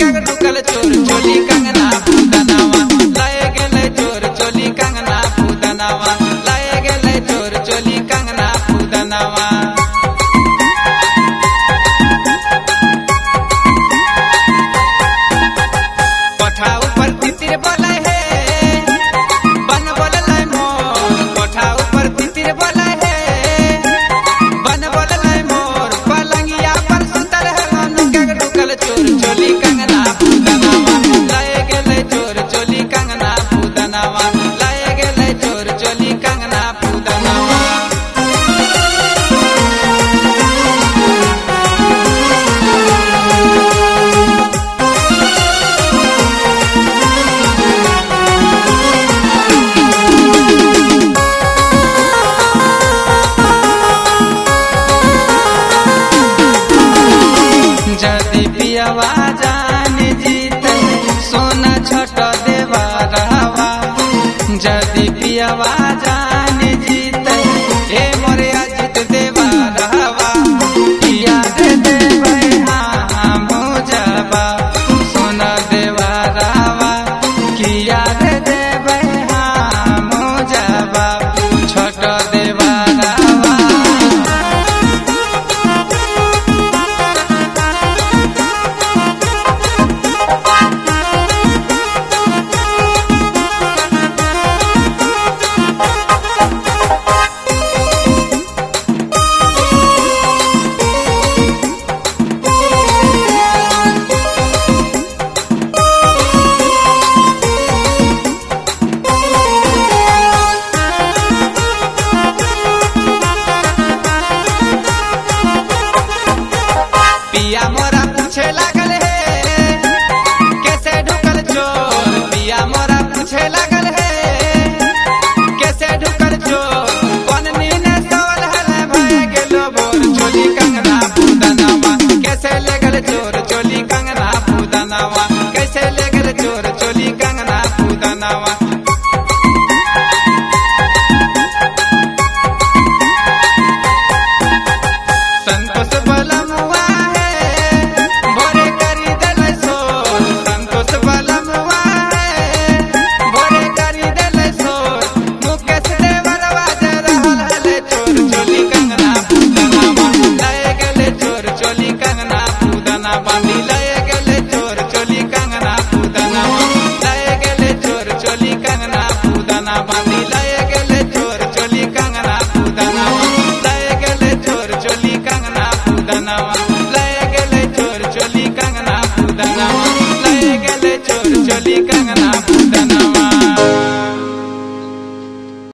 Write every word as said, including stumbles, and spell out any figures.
के रुकल चोर चोली कंगना पूतनावा लाए गेले चोर चोली कंगना पूतनावा लाए गेले चोर चोली कंगना पूतनावा। कोठा ऊपर तितिर बोले है बन बोले मोर कोठा ऊपर तितिर बोले है बन बोले मोर पलंगिया पर सुतल है मनु के रुकल चोर चोली कंगना पूतनावा लाए गेले चोर चोली कंगना पूतनावा लाए गेले चोर चोली कंगना पूतनावा। जदि पियवा जान जीते सोना छोट देवा रहवा जदि पियवा जान जीते ए मोरे अजित देवा रहवा याद देवे हाँ मुझबा सोना देवा रहवा कि याद देवे हाँ मुझबा छोट देवा रहवा। पिया मोरा पूछे लागल है कैसे ढुकल चोर पिया मोरा पूछे लागल है कैसे ढुकल चोर कौन नीने सवल है भय गेलो बोर चोली कंगना पूतनावा कैसे ले गल चोर चोली कंगना पूतनावा कैसे ले गल चोर चोली कंगना पूतनावा। संतोष बलमुआ भोरे करी दल सोर संतोष बलमुआ भोरे करी दल सोर मुकेश देवरवा जे रहल हले चोर चोली कंगना पूतनावा लाए गेले चोर चोली कंगना पूतनावा लाए गेले चोर चोली कंगना पूतनावा लाए गेले चोर चोली कंगना पूतनावा लाए गेले चोर चोली कंगना पूतनावा लाए गेले चोर चोली कंगना पूतनावा लाए गेले चोर चोली कंगना पूतनावा लाए गेले चोर चोली कंगना।